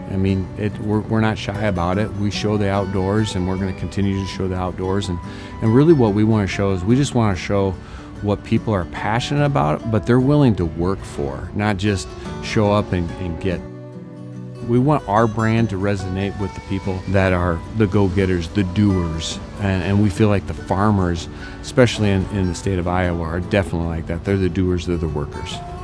I mean, we're not shy about it. We show the outdoors, and we're going to continue to show the outdoors. And really what we want to show is we just want to show what people are passionate about, but they're willing to work for, not just show up and get. We want our brand to resonate with the people that are the go-getters, the doers, and we feel like the farmers, especially in the state of Iowa, are definitely like that. They're the doers, they're the workers.